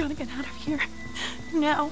gotta get out of here. Now.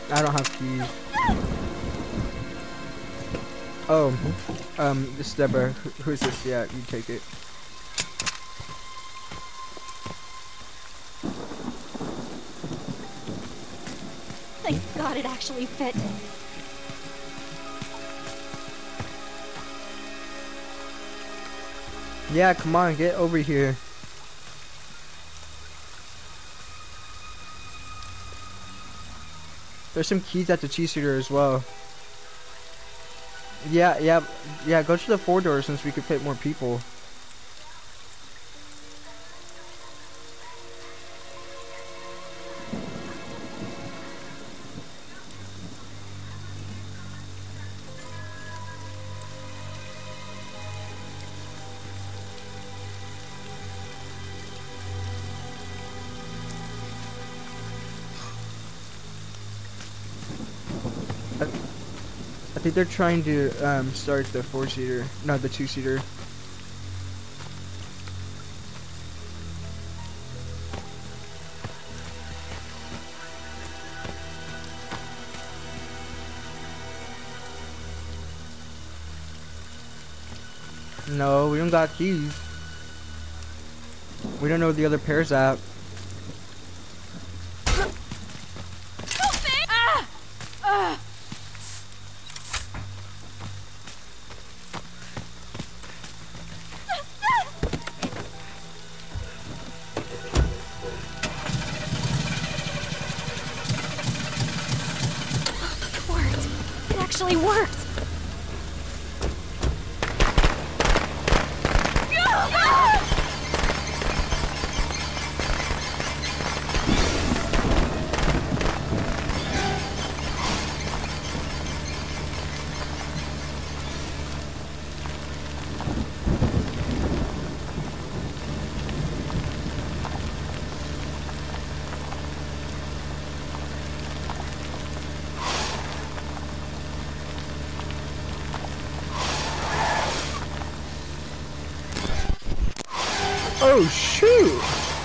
I don't have keys. Oh, this is Deborah. Who is this? Yeah, you take it. Thank God it actually fit. Yeah, come on, get over here. There's some keys at the two-seater as well. Yeah, go to the 4-door since we could fit more people. I think they're trying to start the 4-seater, not the 2-seater. No, we don't got keys. We don't know where the other pair's at. It worked. It actually worked. Oh shoot!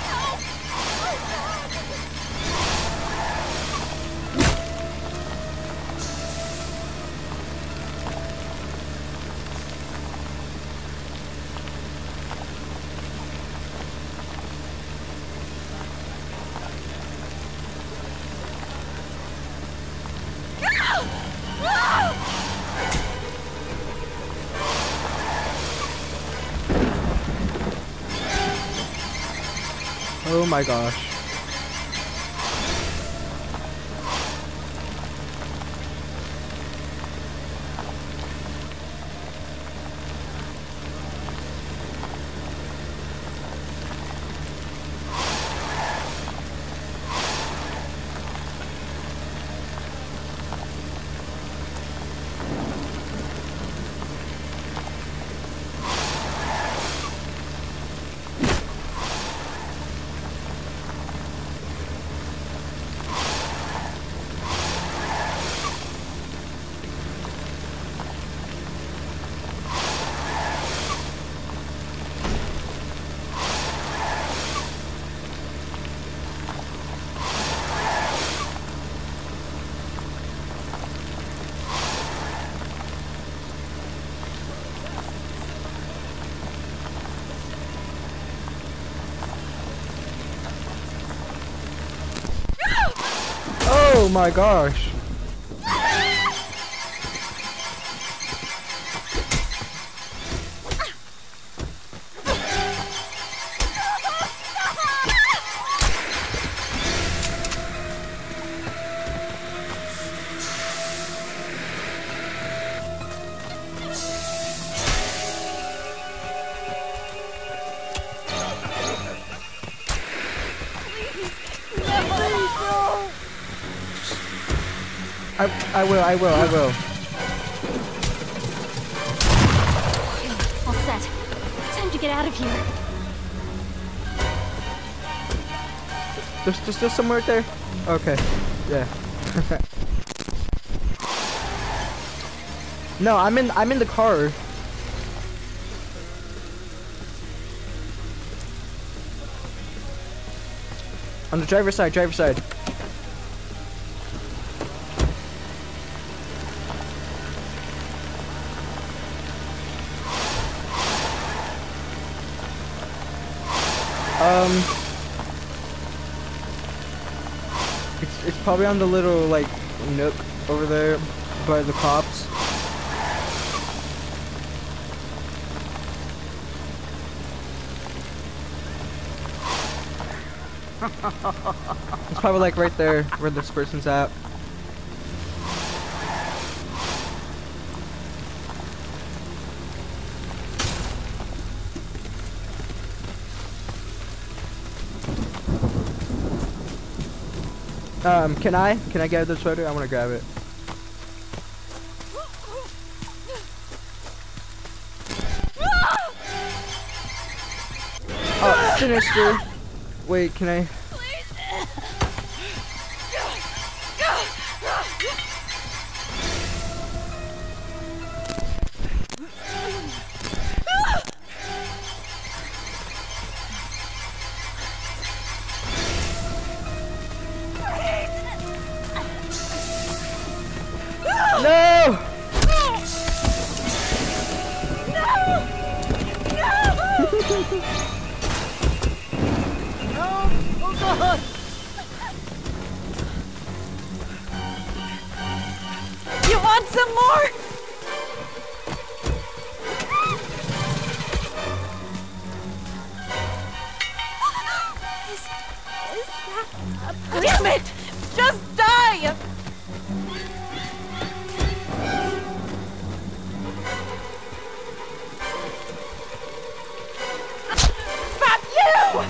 Oh my gosh. Oh my gosh. I will. All set. Time to get out of here. There's still somewhere right there? Okay. Yeah. No, I'm in the car. On the driver's side. Um, it's probably on the little like nook over there by the cops. It's probably like right there where this person's at. Can I get the sweater? I want to grab it. Oh, Sinister. Wait, can I? No! Oh God! You want some more? Is that a... Damn it! Just die! Fuck you!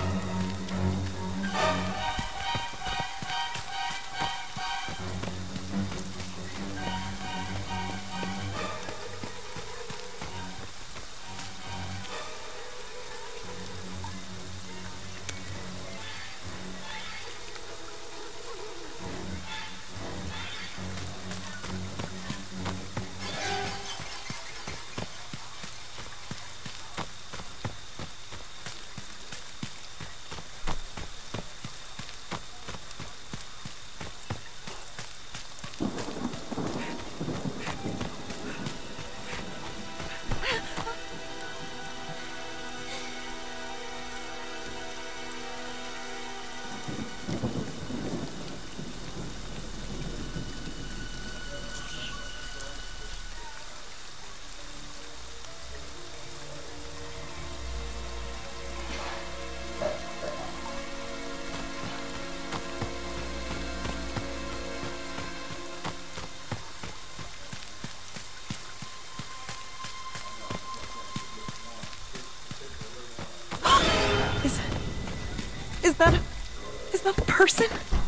Is that a person?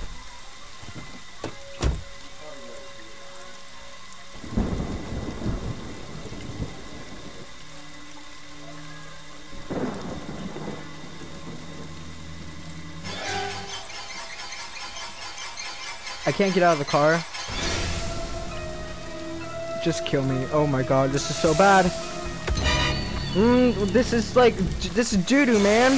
I can't get out of the car. Just kill me. Oh my god, this is so bad. This is like, this is doo-doo, man.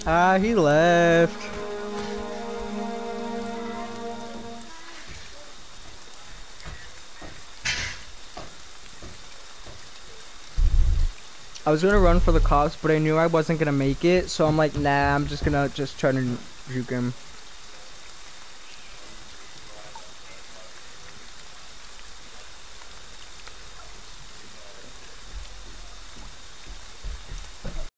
Ah, he left. I was gonna run for the cops, but I knew I wasn't gonna make it, so I'm like, nah, I'm just gonna try to juke him.